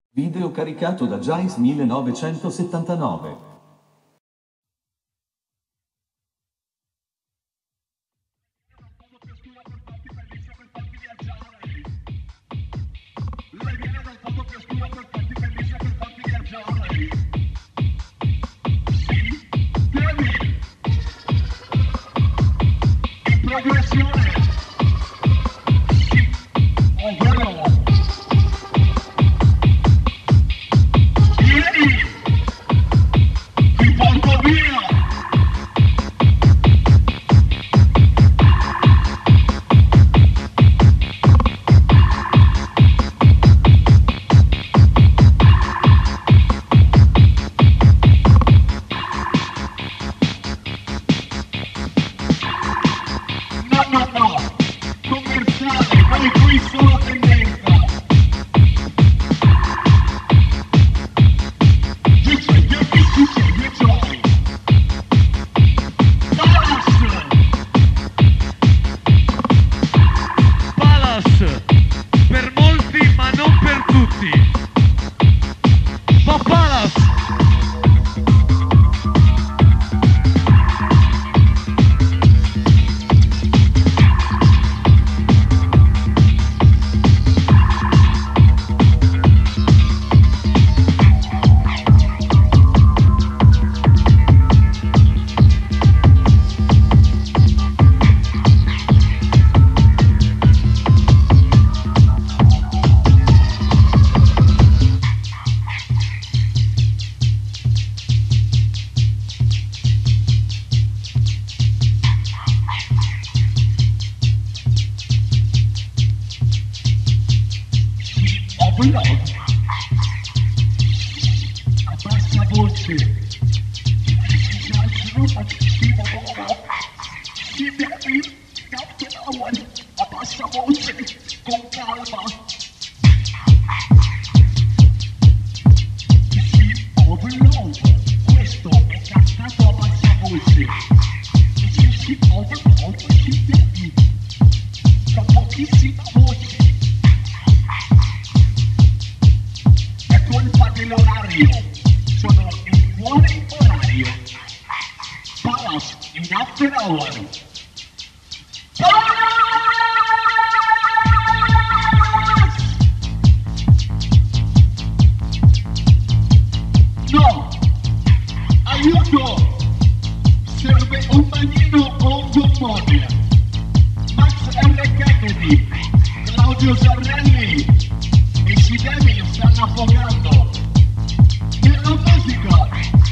Video caricato da Jais 1979. Abbassa voce, abbassa voce, con calma. Overload, questo è cantato a bassa voce. Overload, con pochissima voce. È colpa dell'orario, sono in fuori orario. Palace in after hour. No, aiuto, serve un bagnino o un gommone. Max R. Kennedy, Claudio Zarrelli e i Sidemi stanno affogando nella musica.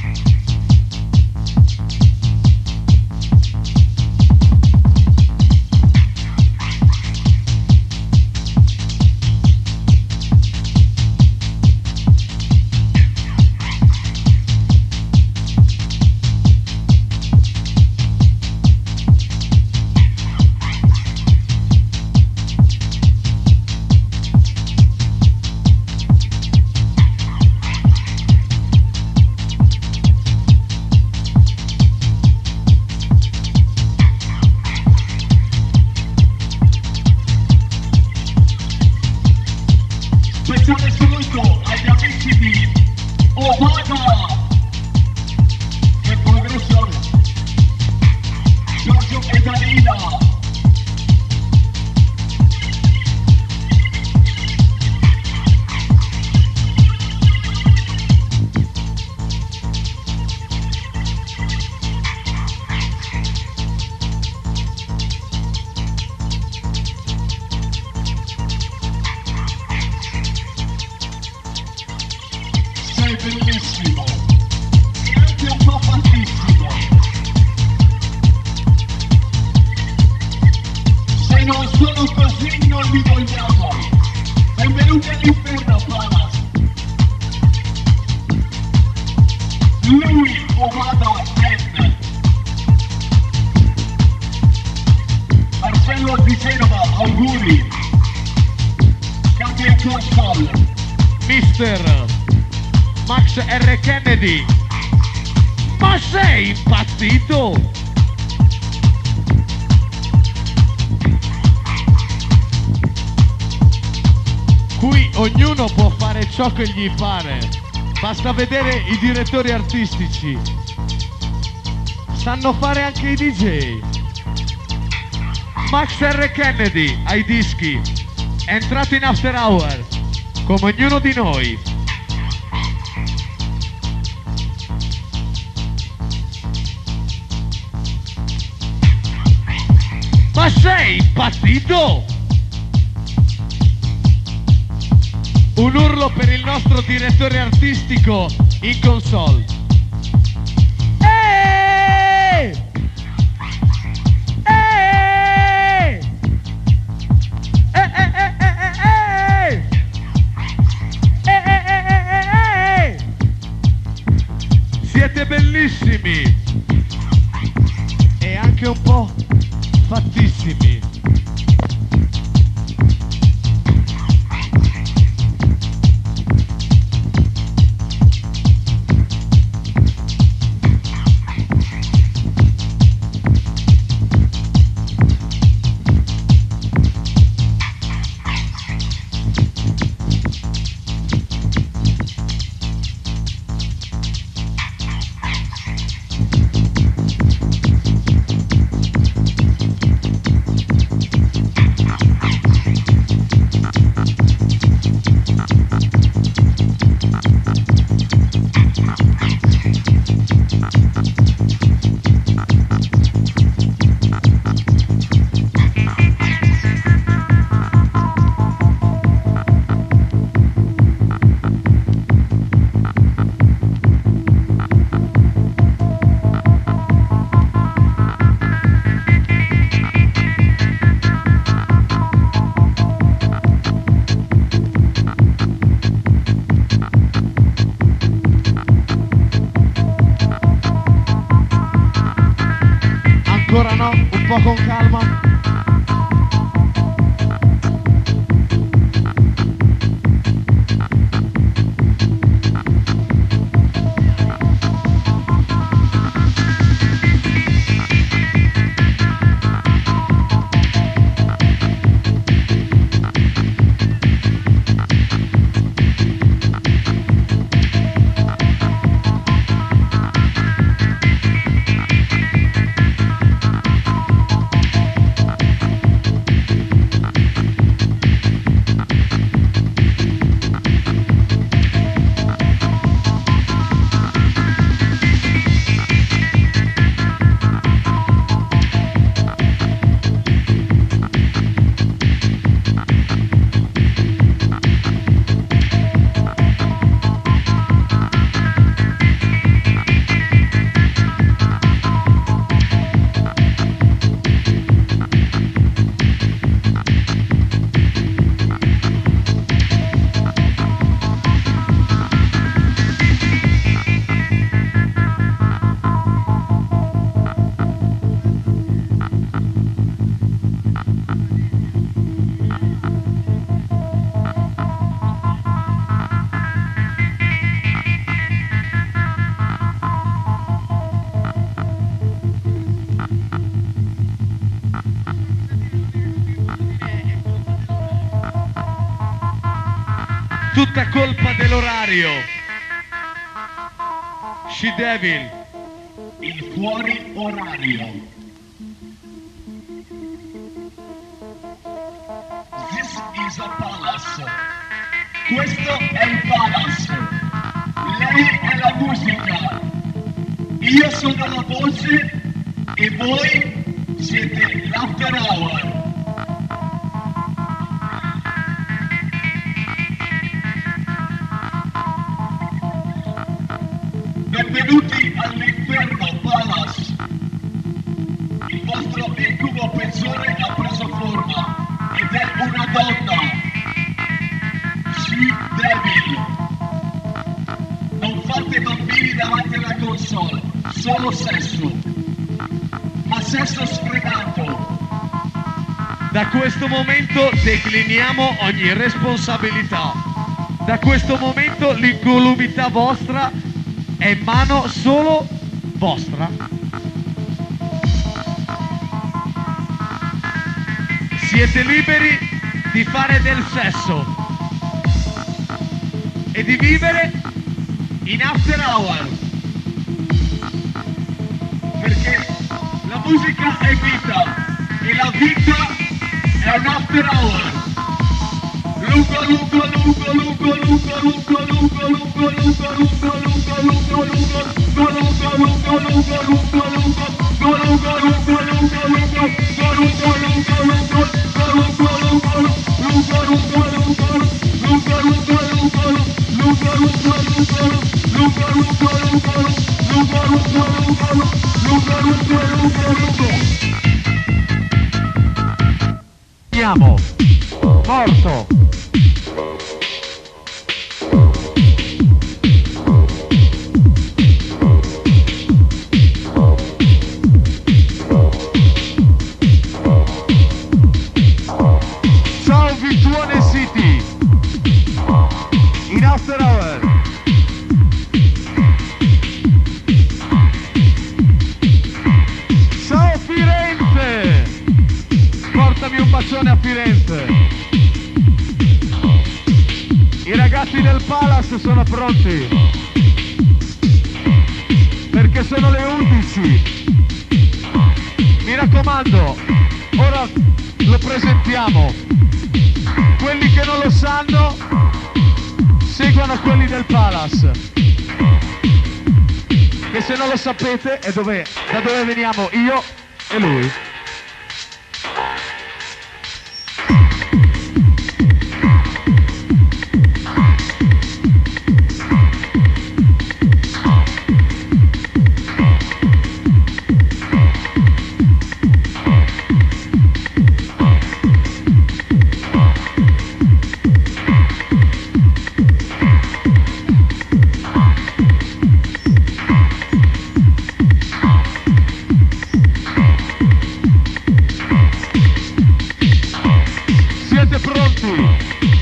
Speciale saluto agli amici di Ovaga e Progressione, Giorgio e Dalila. Sei bellissimo, e anche un po' fantissimo. Se non sono così non li vogliamo. Benvenuti all'inferno, Palace. Lui, Ovada, N. Marcello di Genova, auguri. Cambia il console. Mister Max R. Kennedy, ma sei impazzito? Qui ognuno può fare ciò che gli pare, basta vedere i direttori artistici, sanno fare anche i DJ. Max R. Kennedy ai dischi, è entrato in After Hour come ognuno di noi. Ma sei impazzito? Un urlo per il nostro direttore artistico in console. Eeeh! Eeeh! Siete bellissimi e anche un po' fattissimi. Ancora no, un po' con calma. Tutta colpa dell'orario. She Devil. Il fuori orario. This is a palace. Questo è il palace. Lei è la musica. Io sono la voce e voi siete l'After Hour. Benvenuti all'inferno Palace. Il vostro incubo peggiore ha preso forma ed è una donna. She Devil. Non fate bambini davanti alla console, solo sesso. Ma sesso sfrenato. Da questo momento decliniamo ogni responsabilità. Da questo momento l'incolumità vostra è in mano solo vostra. Siete liberi di fare del sesso. e di vivere in after hour, perché la musica è vita e la vita è un after hour. Lungo, lungo, lungo, lungo, lungo, lungo, lungo, lungo, lungo, lungo, lungo, Andiamo, morto. Ciao Virtuone City, in after hour. Ciao Firenze, portami un bacione a Firenze. I ragazzi del Palace sono pronti, perché sono le 11. Mi raccomando, ora lo presentiamo. Quelli che non lo sanno seguono quelli del Palace, che se non lo sapete è da dove veniamo io e lui. Siete pronti?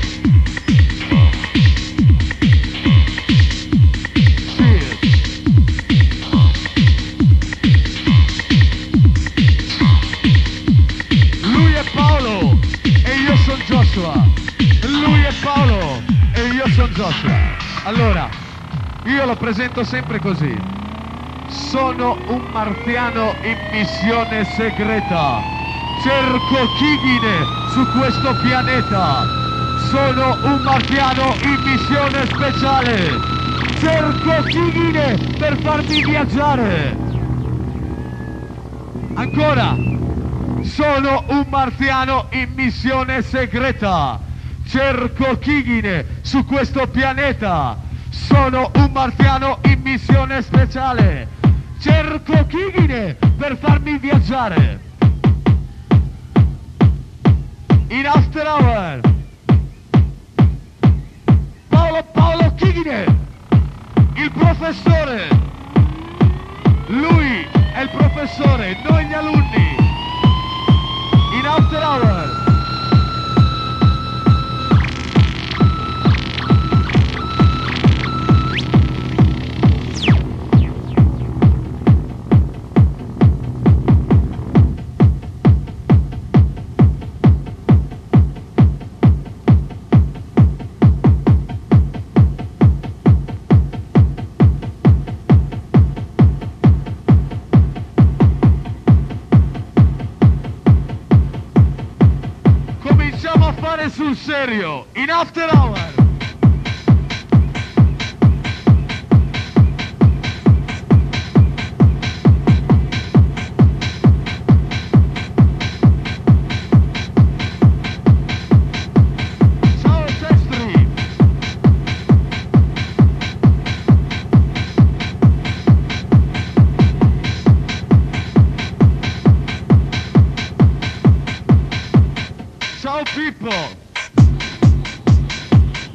Lui è Paolo e io sono Joshua. Lui è Paolo e io sono Joshua. Allora, io lo presento sempre così. Sono un marziano in missione segreta. Cerco Kigine su questo pianeta. Sono un marziano in missione speciale. Cerco Kigine per farmi viaggiare. Ancora. Sono un marziano in missione segreta. Cerco Kigine su questo pianeta. Sono un marziano in missione speciale. Cerco Kigine per farmi viaggiare. In after hour, Paolo Kigine, il professore. Lui è il professore, noi gli alunni. In after hour. Cominciamo a fare sul serio, in after hour. Ciao Sestri. Ciao Pippo.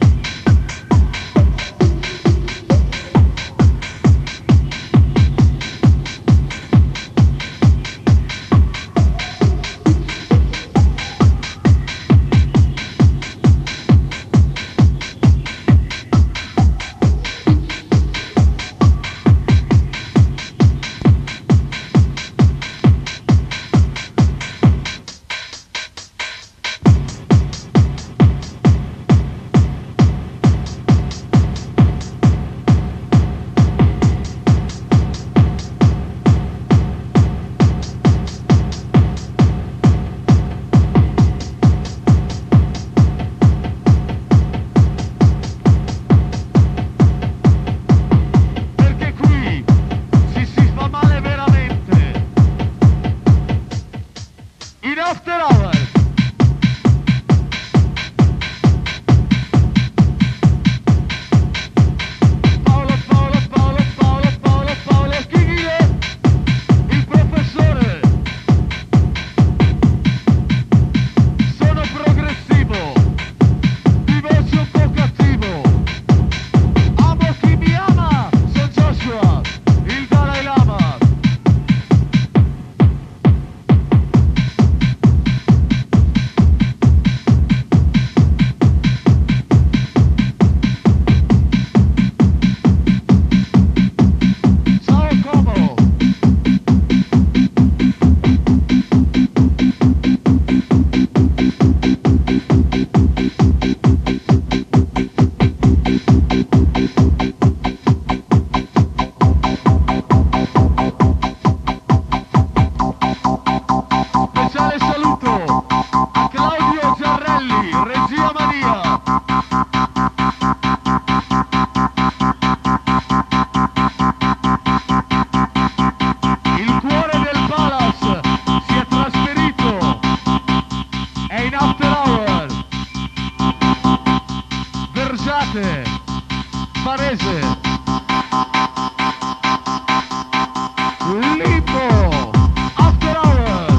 Varese, Limbo, After Hour.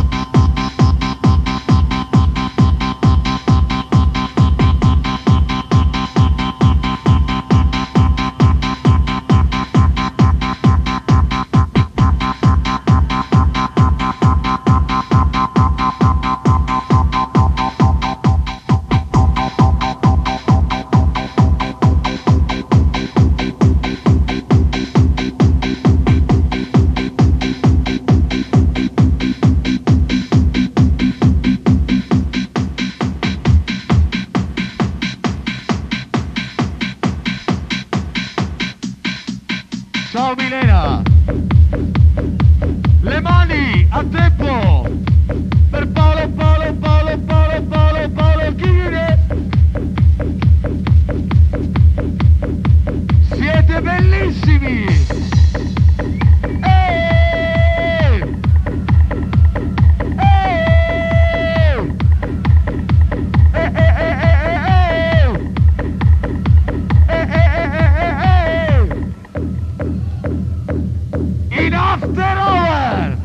Ciao Milena! Le mani a tempo per Paolo Chire! Siete bellissimi! Eeeh! In After Hour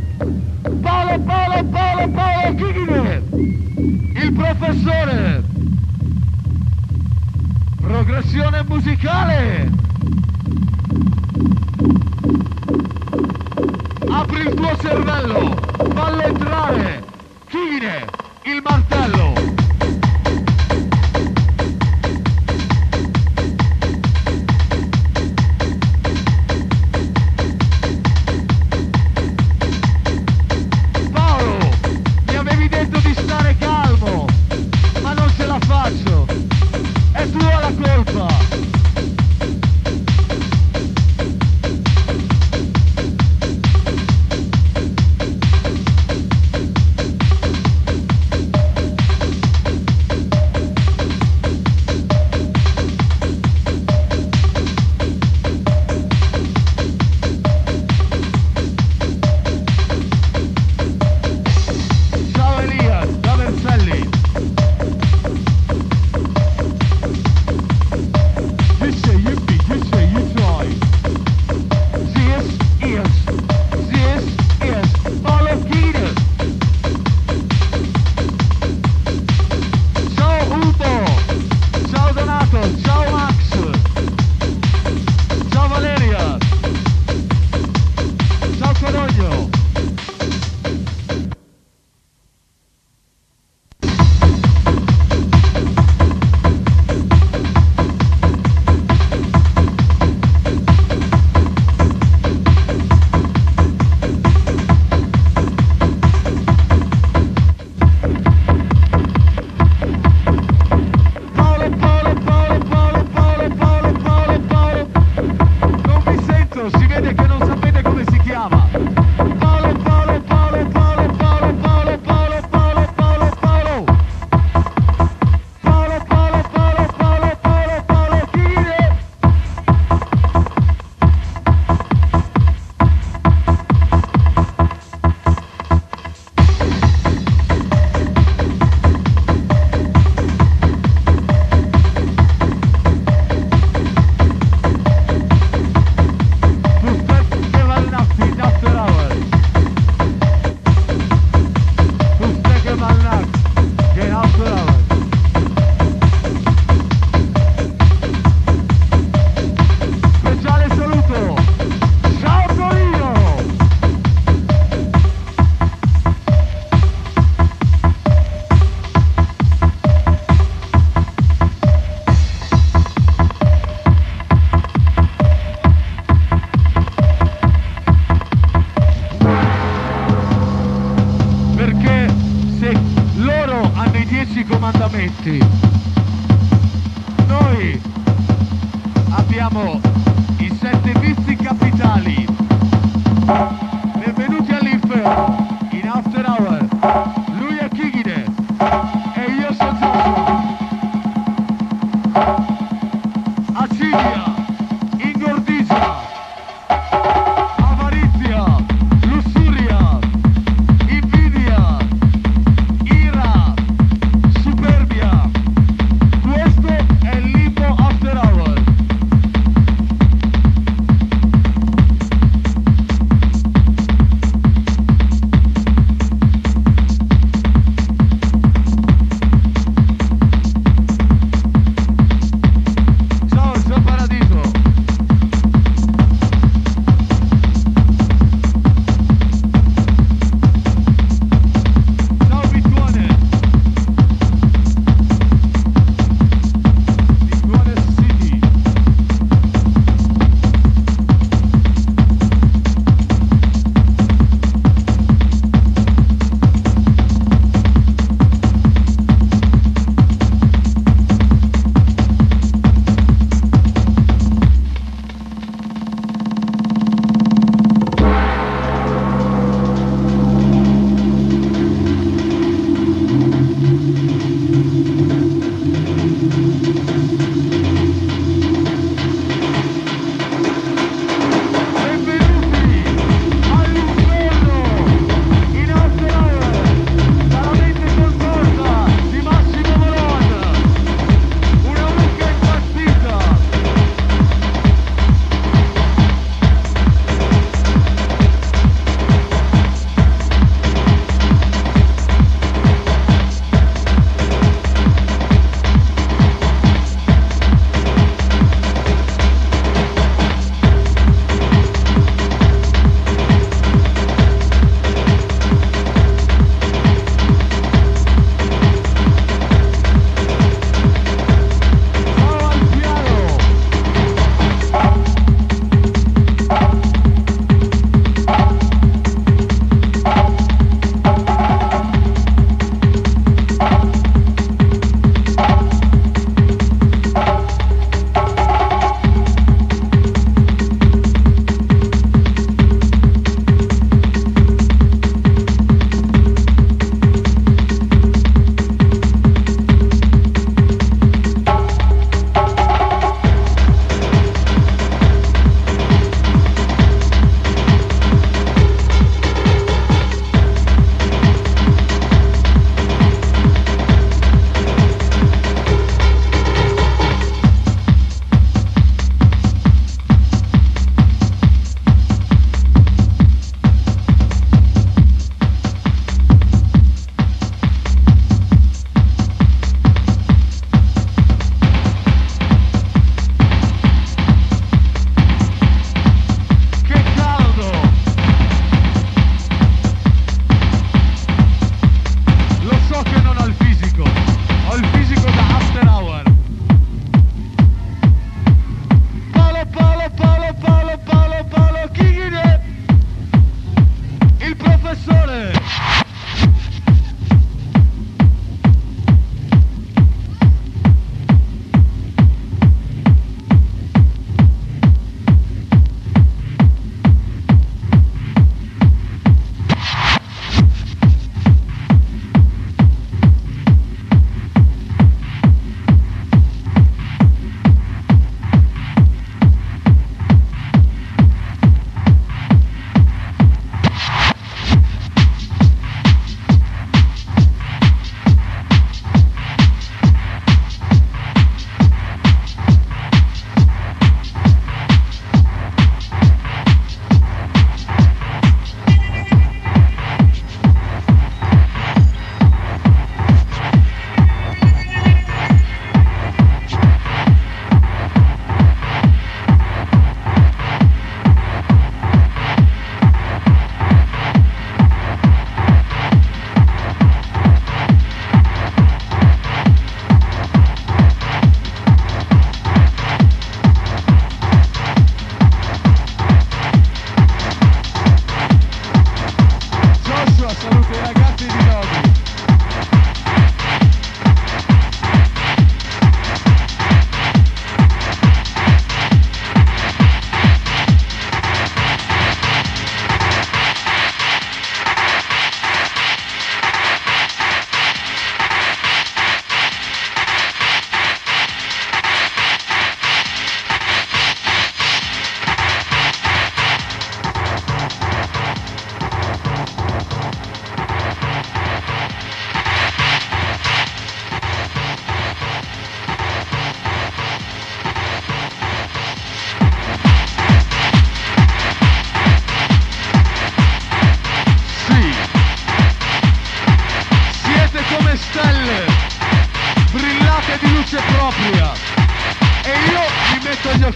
Paolo Chigine, il professore, progressione musicale, apri il tuo cervello, fallo entrare, Chigine, il martello. È tua la colpa! Ciao Elia, da Vercelli! Si vede che non sapete come si chiama. Comandamenti. Noi abbiamo i 7 vizi capitali. Benvenuti all'inferno in After Hour. Lui è Chigine e io sono Joshua. Acidia, ingordigia, avarizia, lussuria, invidia, ira, superbia. Questo è il Limbo After Hour.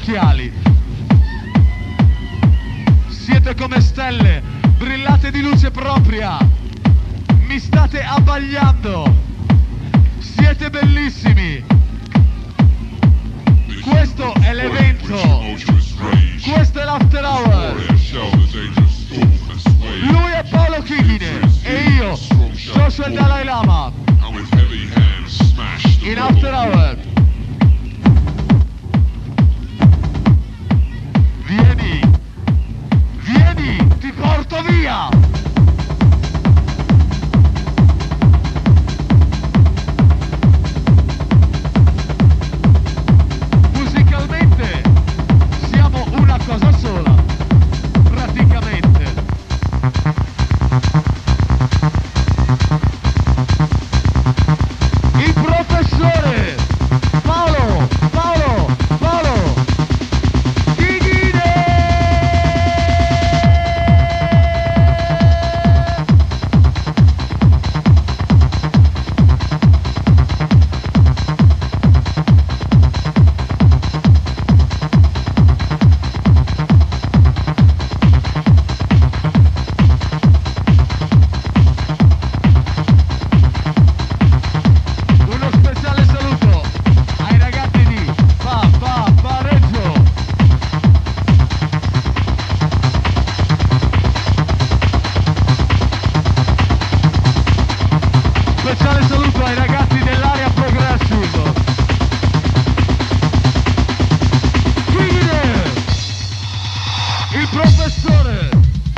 occhiali. Siete come stelle, brillate di luce propria. Mi state abbagliando. Siete bellissimi. Questo è l'evento. Questo è l'After Hour. Lui è Paolo Chigine e io, Joshua il Dalai Lama. In After Hour. Vieni, vieni, ti porto via. Musicalmente siamo una cosa sola, praticamente. Il professore Paolo Chigine! Uno speciale saluto ai ragazzi di Pareggio. Speciale saluto ai ragazzi dell'area Progressive. Chigine! Il professore!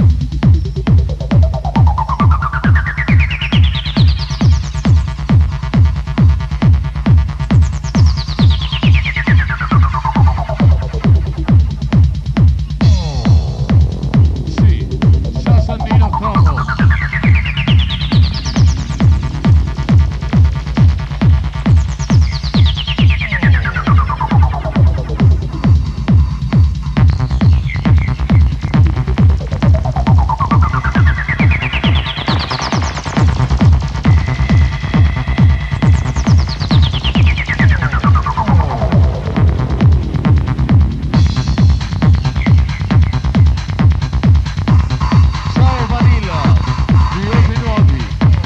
Sì, ciao Sandino Como. Ciao Vanilla, Dioti Nuovi.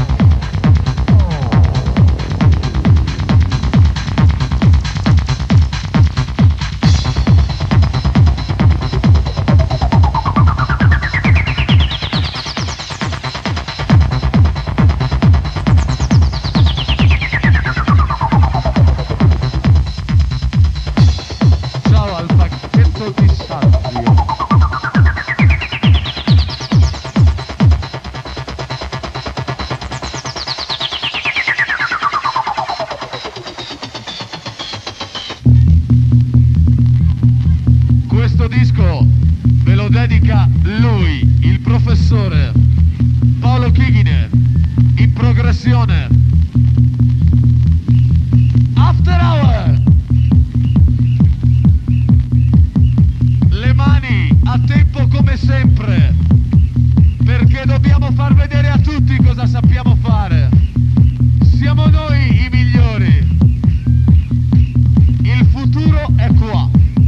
Ciao al pacchetto di Salvio. Questo disco ve lo dedica lui, il professore Paolo Chigine, in progressione. After Hour! Le mani a tempo come sempre, perché dobbiamo far vedere a tutti cosa sappiamo fare. Siamo noi i migliori. Il futuro è qua.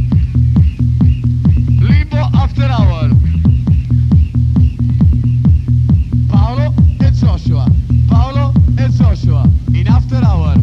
Limbo After Hour. Paolo e Joshua. Paolo e Joshua in After Hour.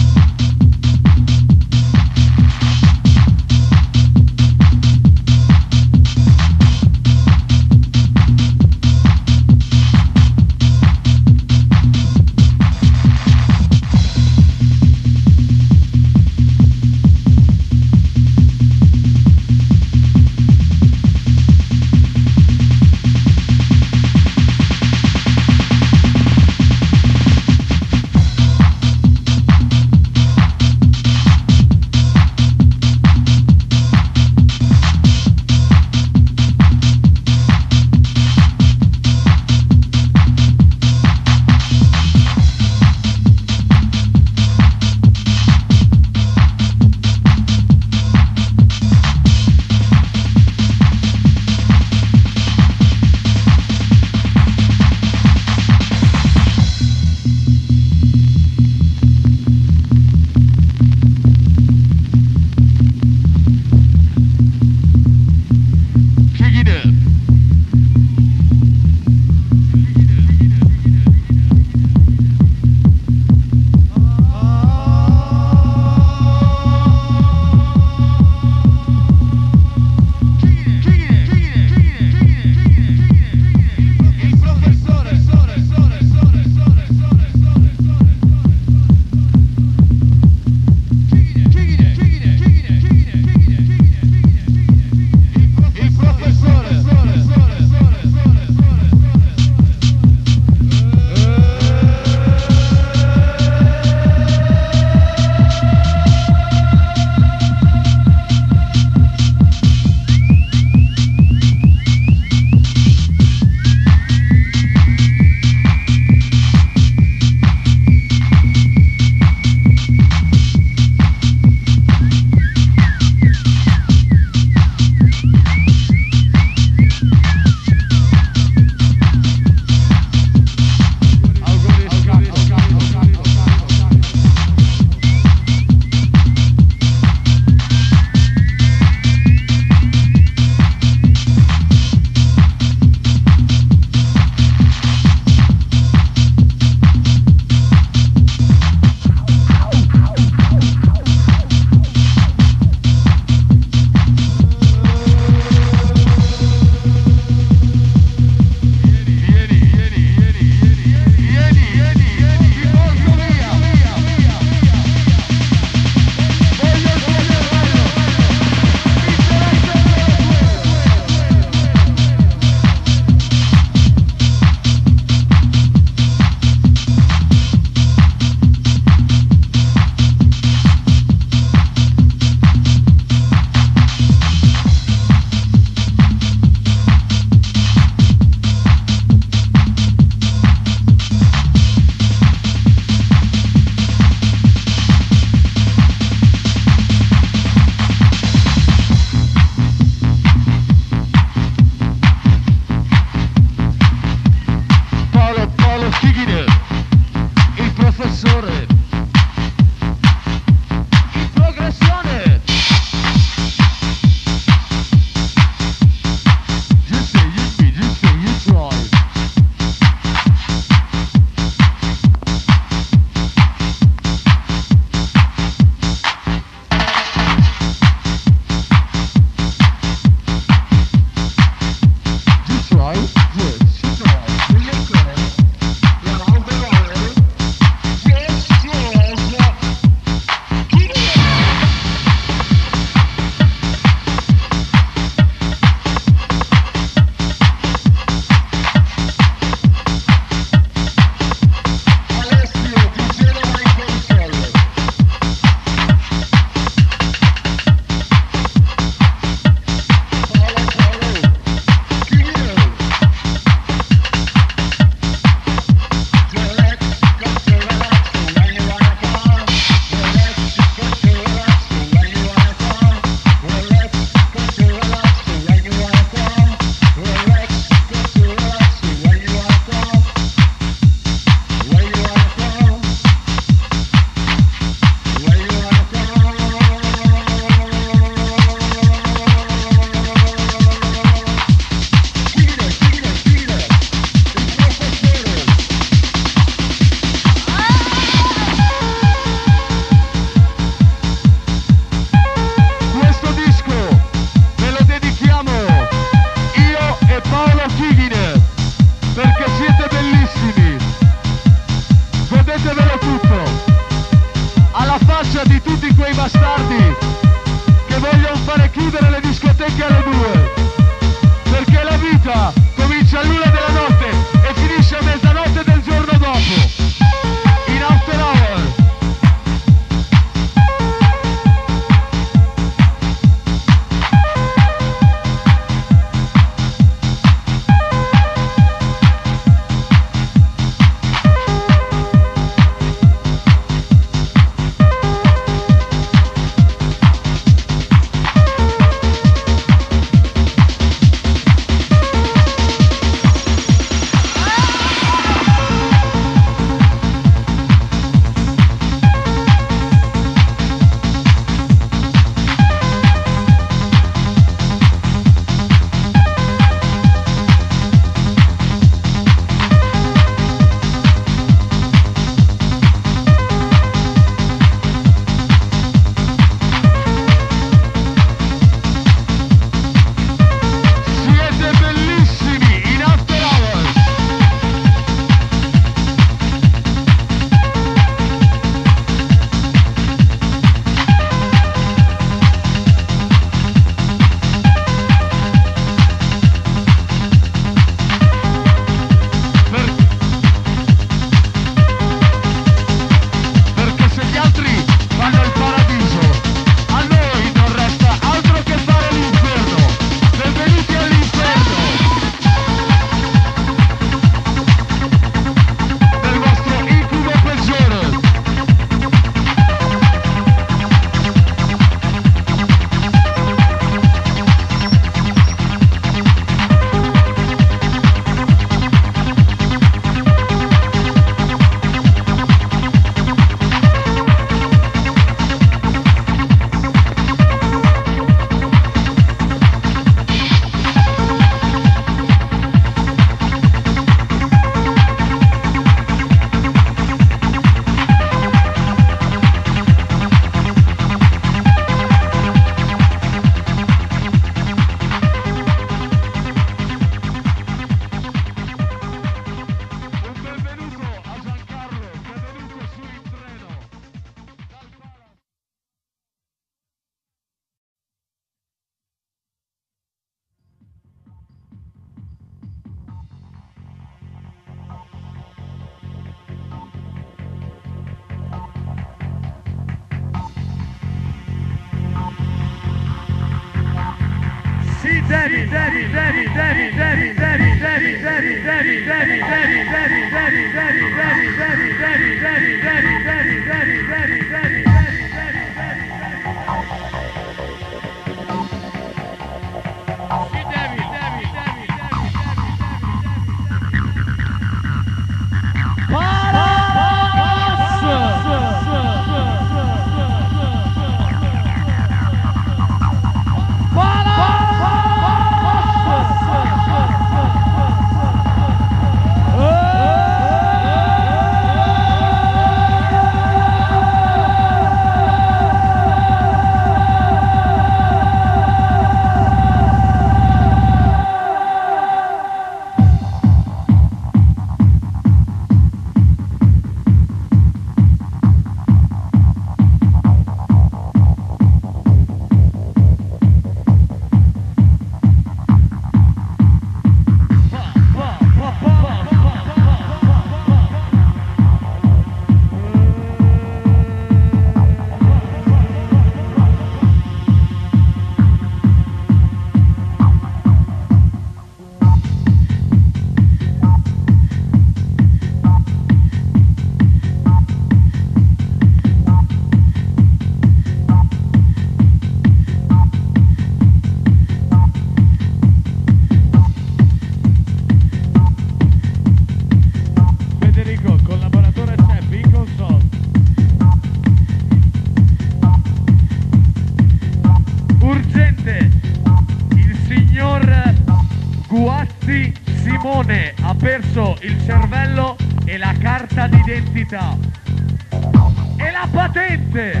Simone ha perso il cervello e la carta d'identità e la patente.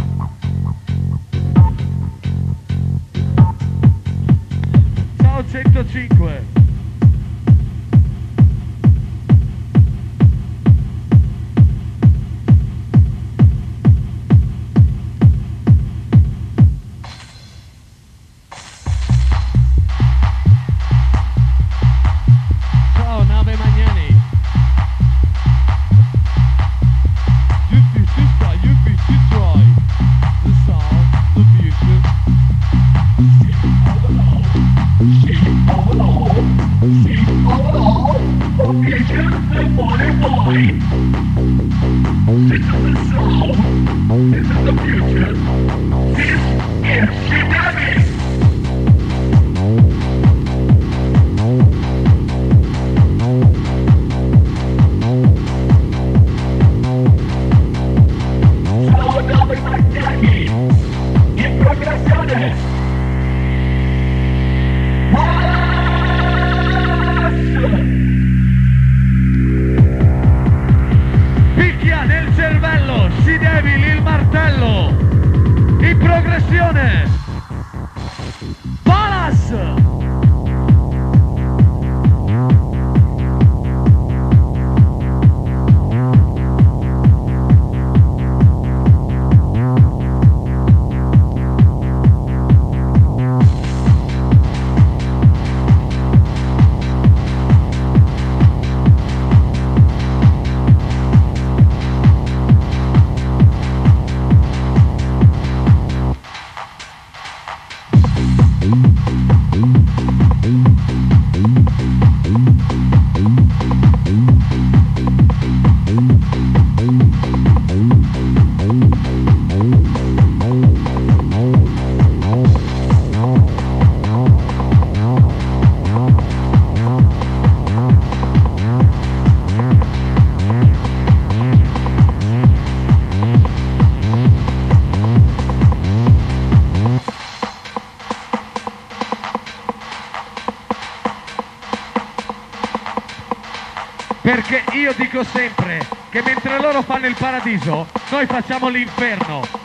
Ciao 105. Perché io dico sempre che mentre loro fanno il paradiso, noi facciamo l'inferno.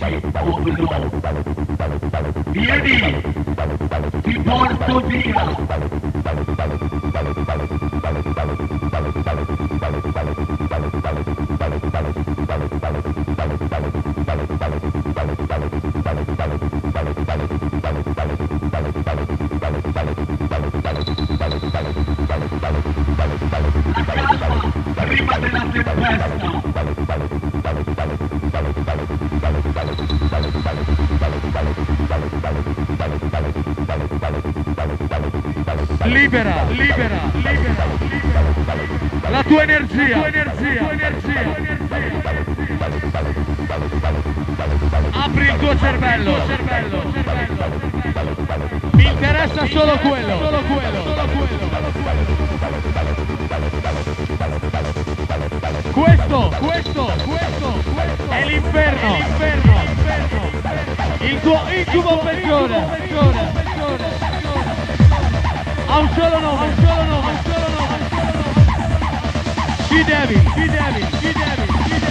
amici, oh no. Vieni, ti porto via. La calma prima della tempesta. Libera, libera, libera, libera. La tua energia, Apri il tuo cervello, Mi interessa solo quello, Questo è l'inferno, il tuo incubo peggiore. Ha un solo nome. She Devil.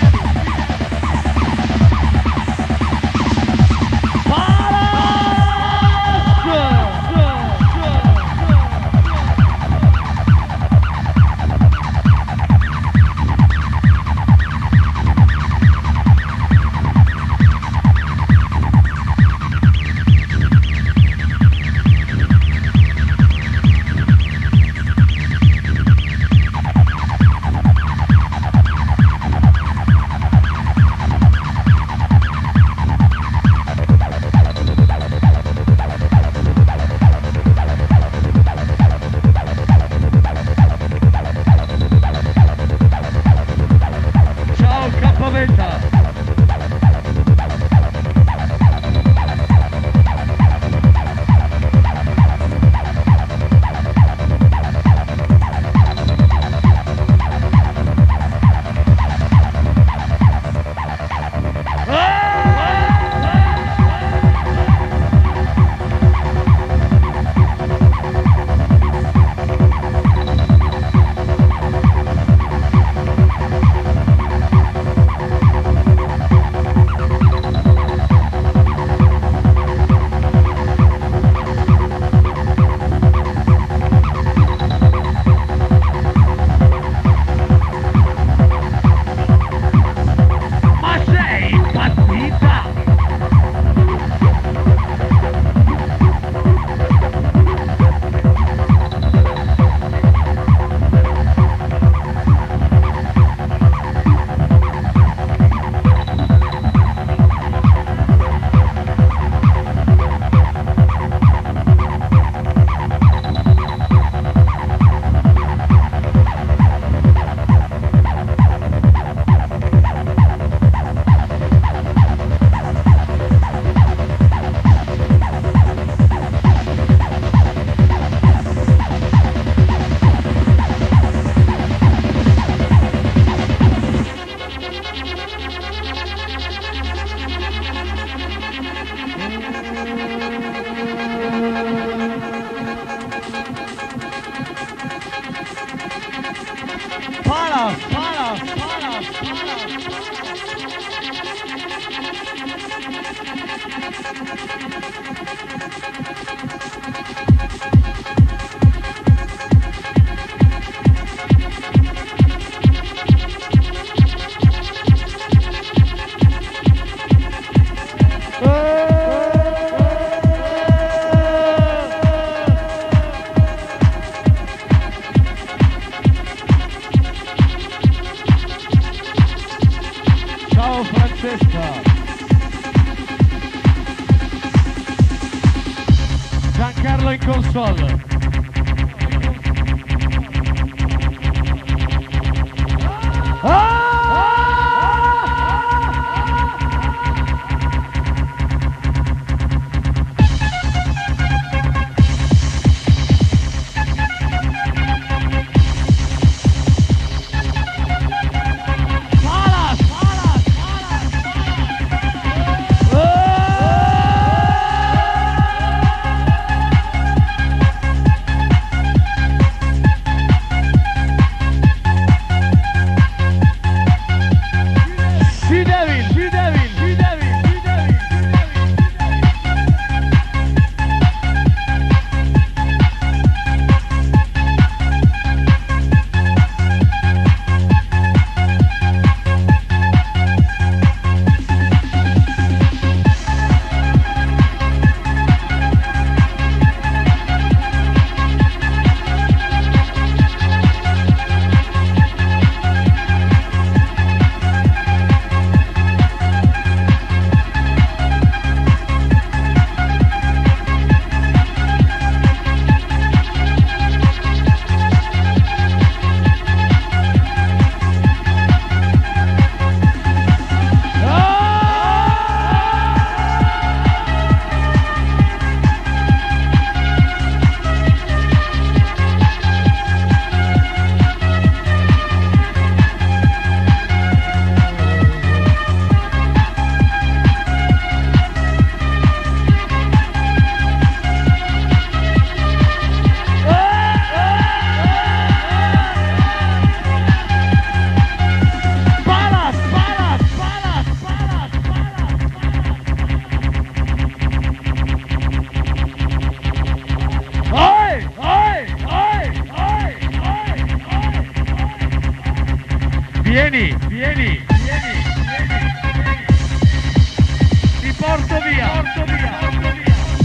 Giancarlo in console. porto via, porto via, porto via.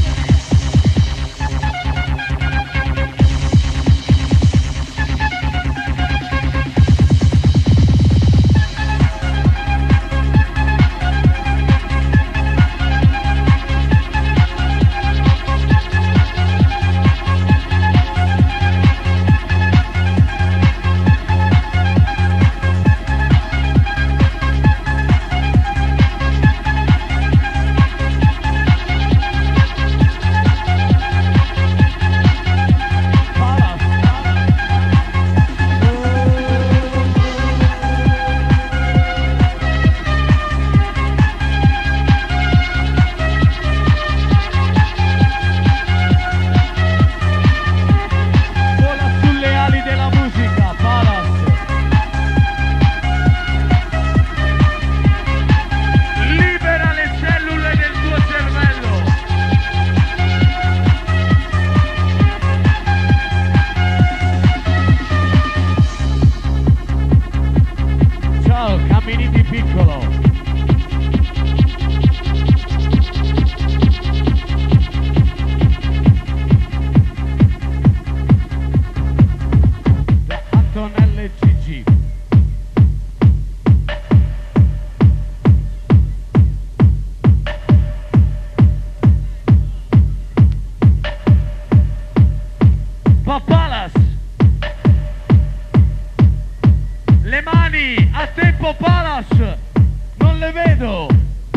Le mani a tempo Palace, non le vedo.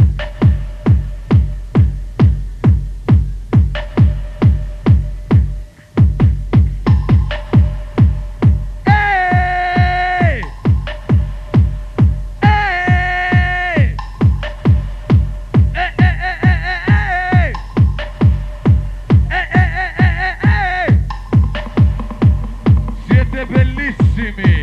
Siete bellissimi.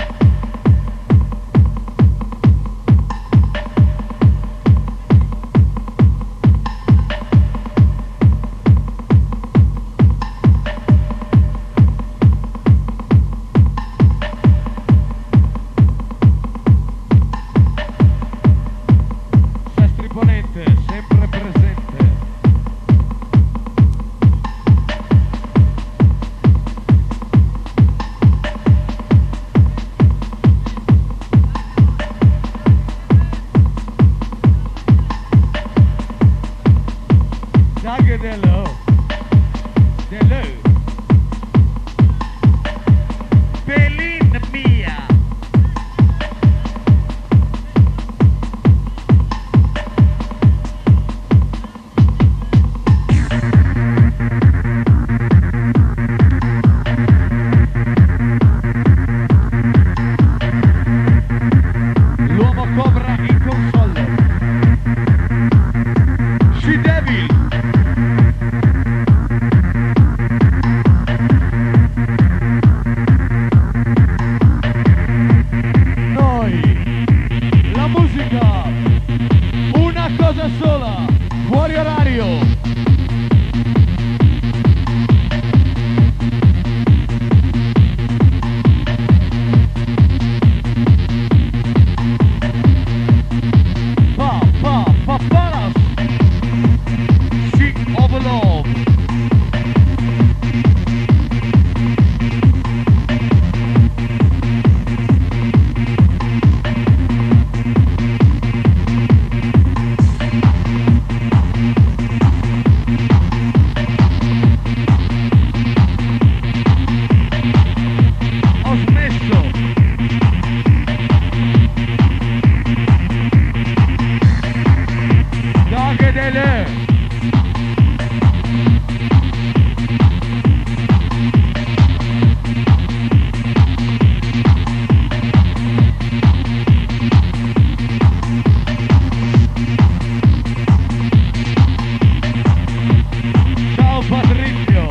Sempre presente. Daghe dello Pelin mia. L'uomo cobra in console. She Devil. Noi, la musica, una cosa sola, fuori orario. Palace, Sick of Love. Ho smesso. Daghe delle ciao Patrizio.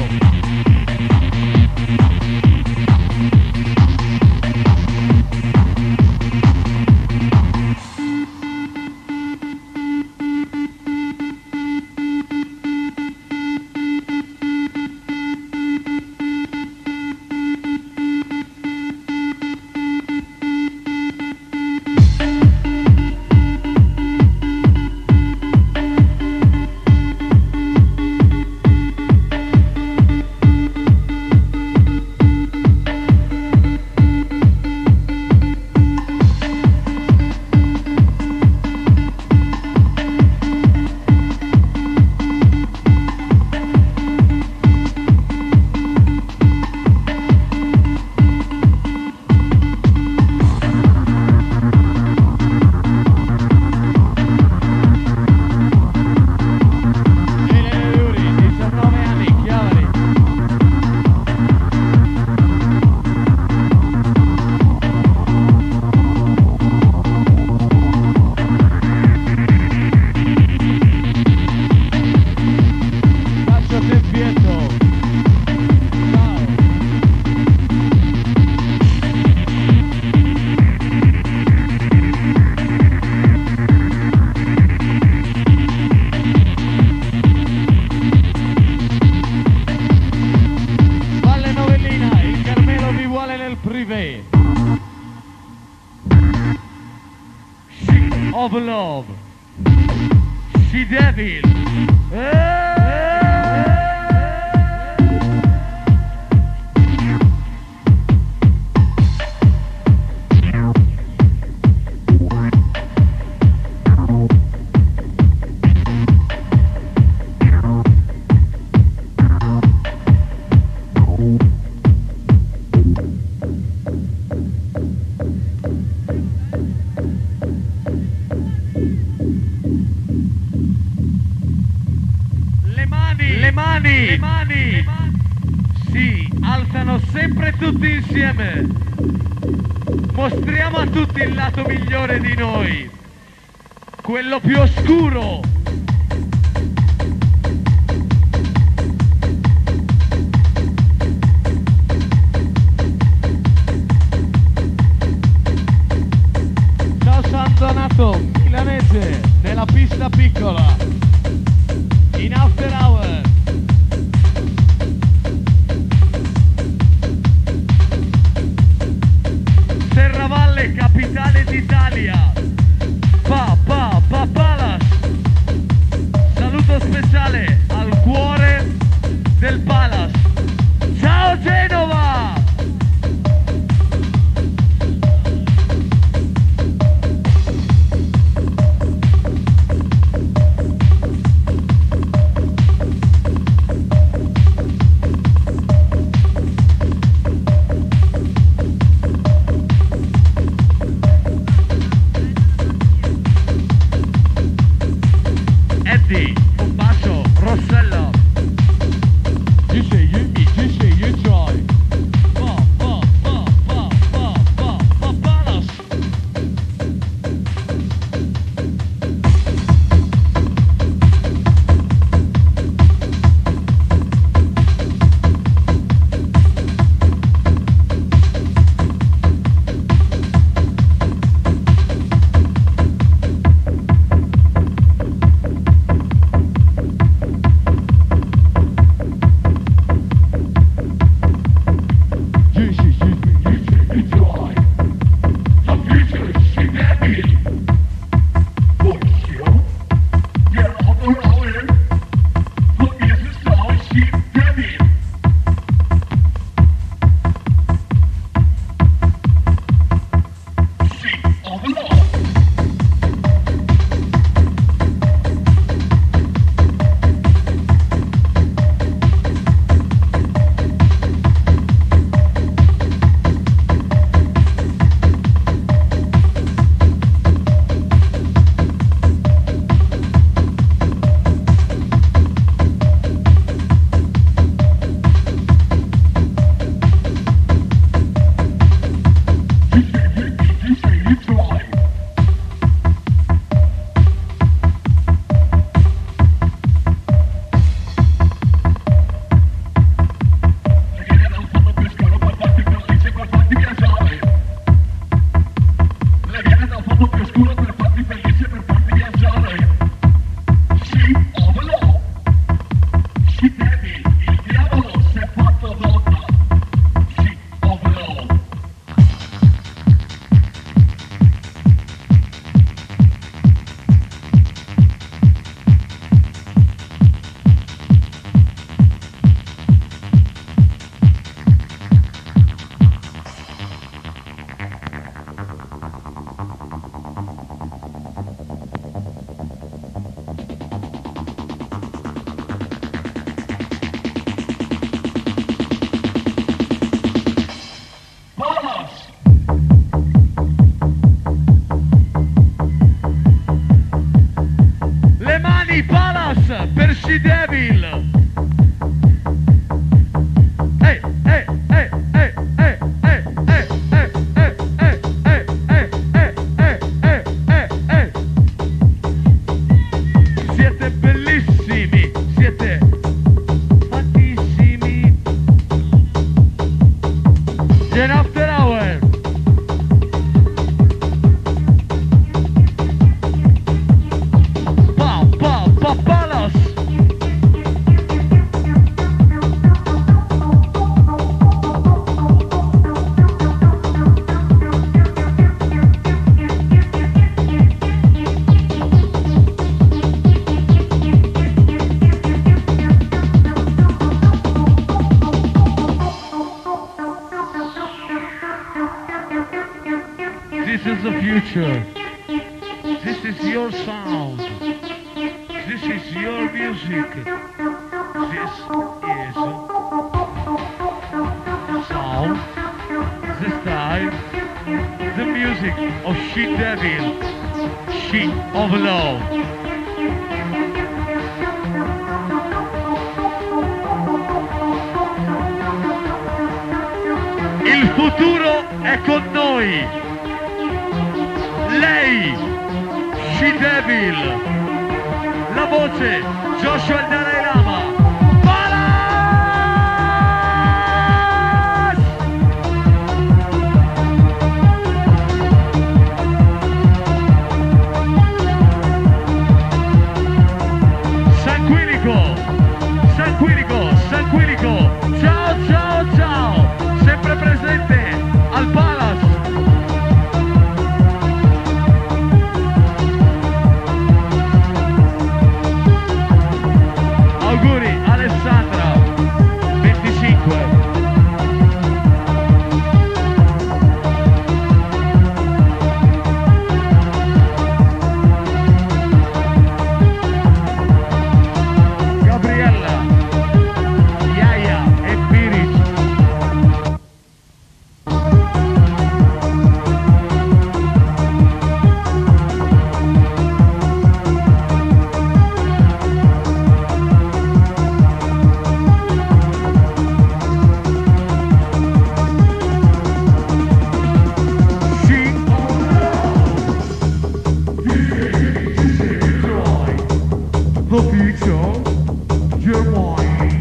of Love, She Devil. Le mani si alzano sempre tutti insieme. Mostriamo a tutti il lato migliore di noi, quello più oscuro. Ciao San Donato, milanese della pista piccola, in After Hour. Serravalle, capitale d'Italia. Palace. Saluto speciale al cuore del Palace. Ciao Genova! Un bacio, Rossello. You say you me, you say you try. Palace. Palace per She Devil. Siete bellissimi, siete fattissimi. Gen After Hour. Palace. future. This is your sound. This is your music. This is sound, the style, the music of She Devil, She of Love. Il futuro è con noi. Lei, She Devil. La voce, Joshua il Dalai Lama. Palace! Sanguinico, Sanguinico, Sanguinico. Ciao, ciao, ciao. Sempre presente al Palace. Auguri Alessandra, 25. Gabriella, Yaya e Piric. The future, your mind.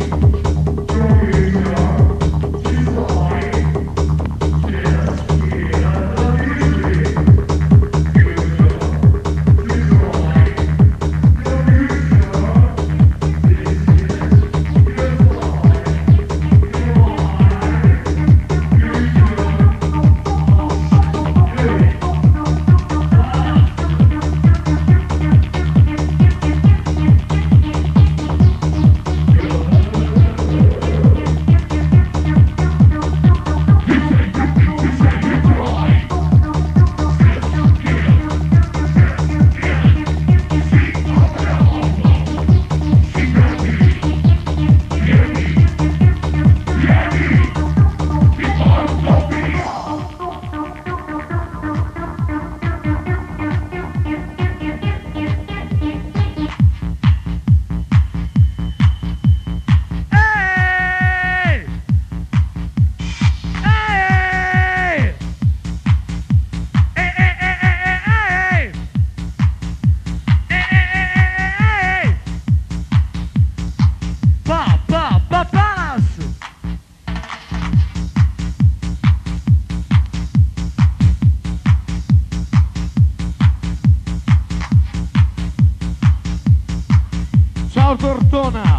Ciao Tortona!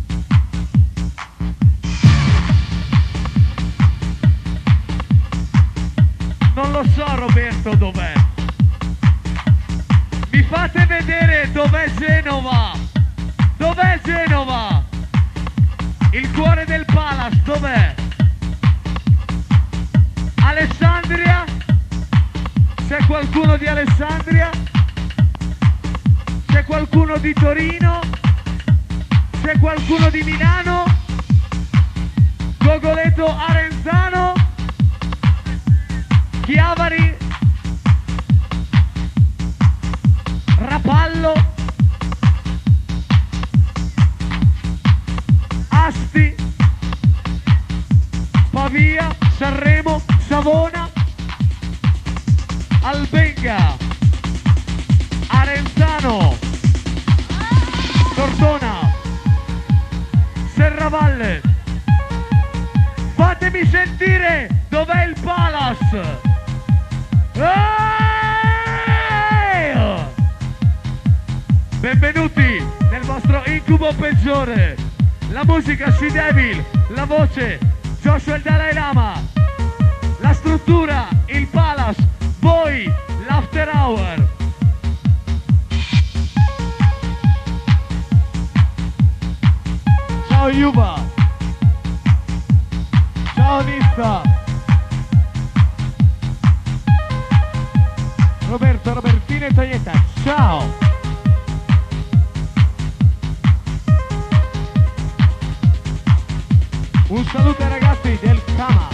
Non lo so Roberto dov'è. Mi fate vedere dov'è Genova? Dov'è Genova? Il cuore del Palace dov'è? Alessandria? C'è qualcuno di Alessandria? C'è qualcuno di Torino? C'è qualcuno di Milano? Gogoleto Arenzano? Chiavari? Rapallo? Asti? Pavia? Sanremo? Savona? Albenga? Arenzano? Tortona? Serravalle? Fatemi sentire dov'è il Palace! Benvenuti nel vostro incubo peggiore. La musica She Devil, la voce Joshua il Dalai Lama, la struttura il Palace, voi l'After Hour. Ciao Yuba, ciao Nista, Roberto, Robertino e Toglietta, ciao! Un saluto ai ragazzi del Kama.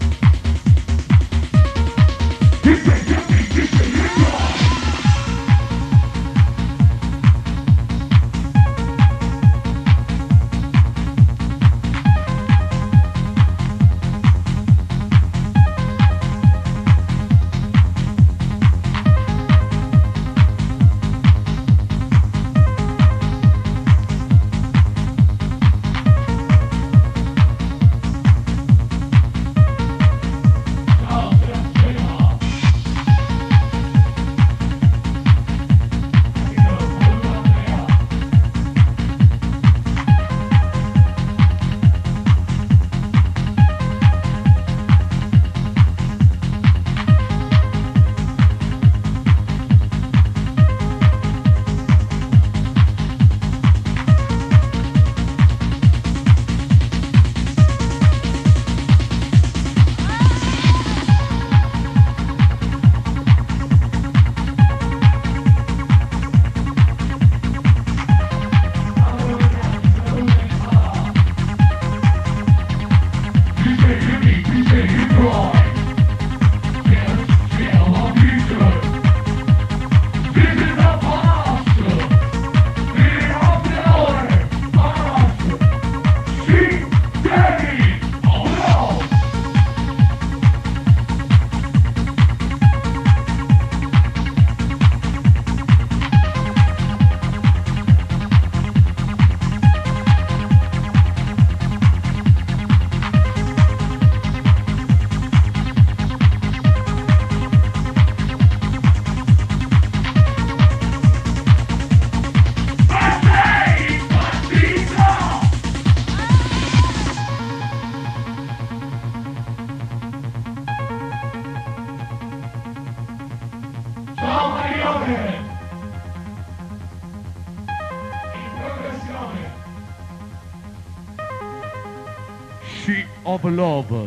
Sea of Love.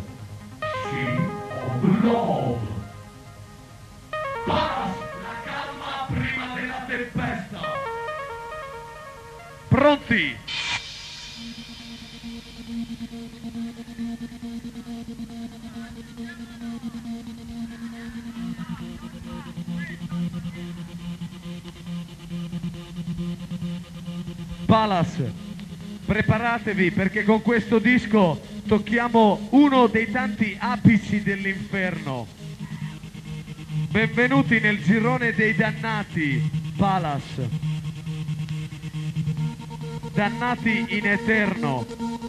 Sea of Love. Paras, la calma prima della tempesta. Pronti? Palace, preparatevi perché con questo disco tocchiamo uno dei tanti apici dell'inferno. Benvenuti nel girone dei dannati, Palace. Dannati in eterno.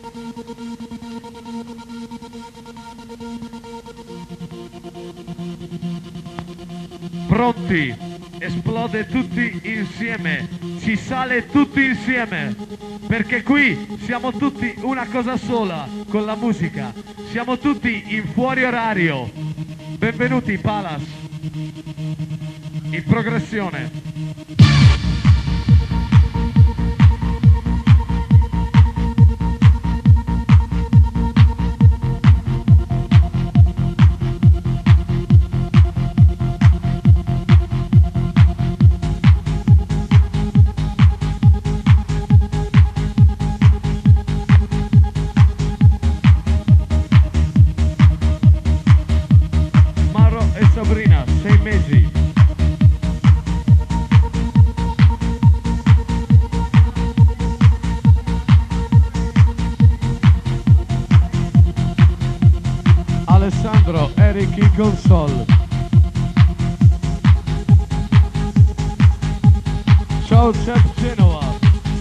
Pronti? Esplode tutti insieme, ci sale tutti insieme, perché qui siamo tutti una cosa sola con la musica, siamo tutti in fuori orario. Benvenuti Palace, in progressione. Sabrina, 6 mesi. Alessandro, Eric in console. Ciao Chef Genova.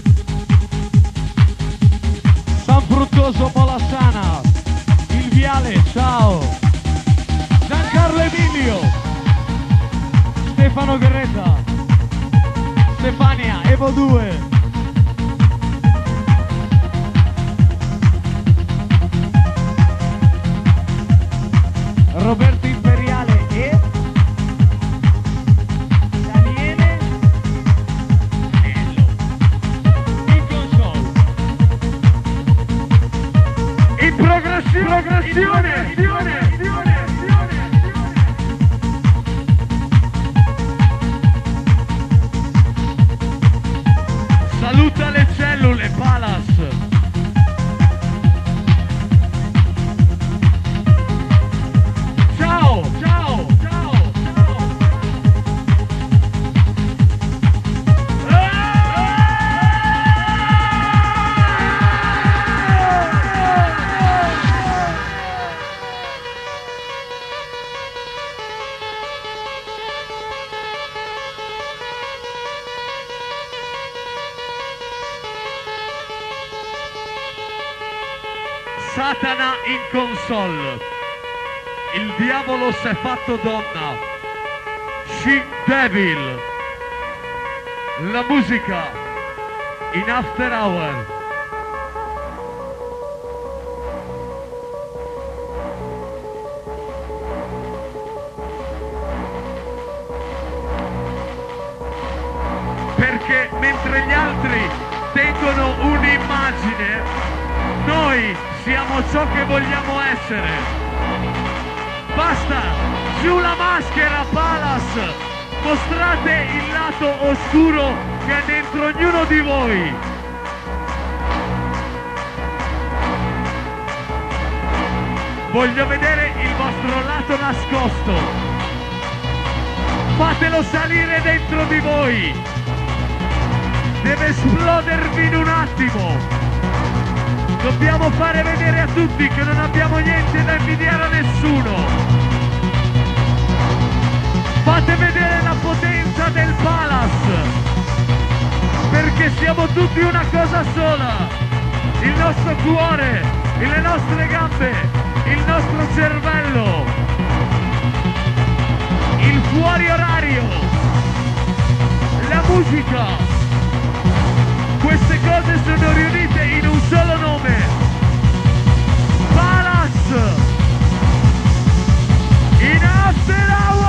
San Fruttuoso Molasana. Il Viale, ciao. Giancarlo Emilio, Stefano Greta, Stefania, Evo 2, Roberto Imperiale e Daniele Anello in console. In progressione. Satana in console. Il diavolo si è fatto donna. She Devil. La musica in After Hour. Perché mentre gli altri tengono un'immagine, noi siamo ciò che vogliamo essere. Basta, giù la maschera, Palace! Mostrate il lato oscuro che è dentro ognuno di voi. Voglio vedere il vostro lato nascosto. Fatelo salire dentro di voi. Deve esplodervi in un attimo. Dobbiamo fare vedere a tutti che non abbiamo niente da invidiare a nessuno. Fate vedere la potenza del Palace, perché siamo tutti una cosa sola. Il nostro cuore, le nostre gambe, il nostro cervello, il fuori orario, la musica. Queste cose sono riunite in un solo nome. Palace in After Hour.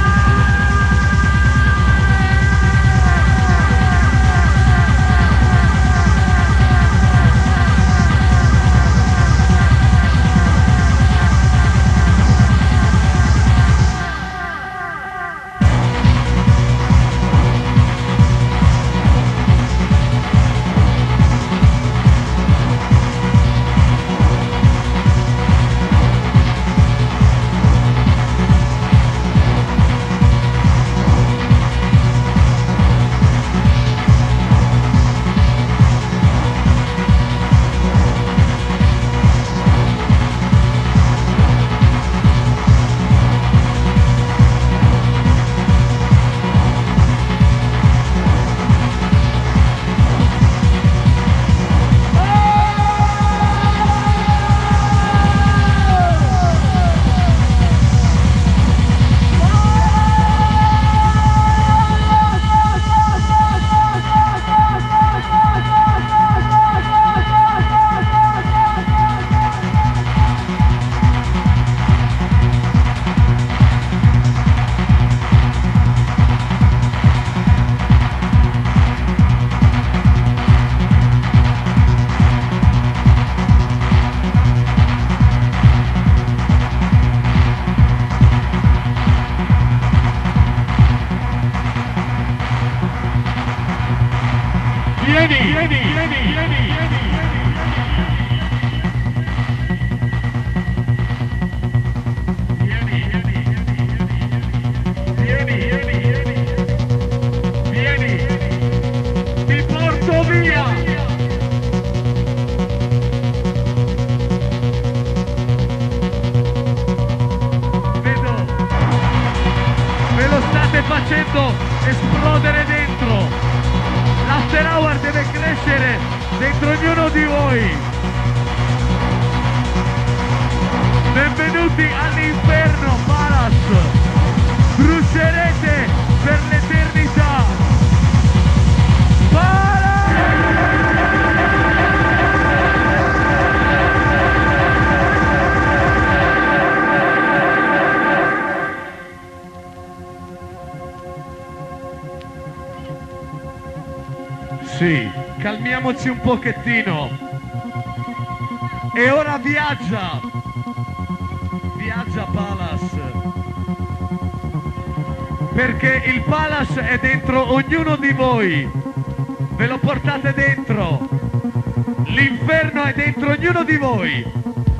Facendo esplodere dentro. L'After Hour deve crescere dentro ognuno di voi. Benvenuti all'inferno, Palace. Brucerete per l'eternità. Sì, calmiamoci un pochettino. E ora viaggia. Viaggia Palace. Perché il Palace è dentro ognuno di voi. Ve lo portate dentro. L'inferno è dentro ognuno di voi.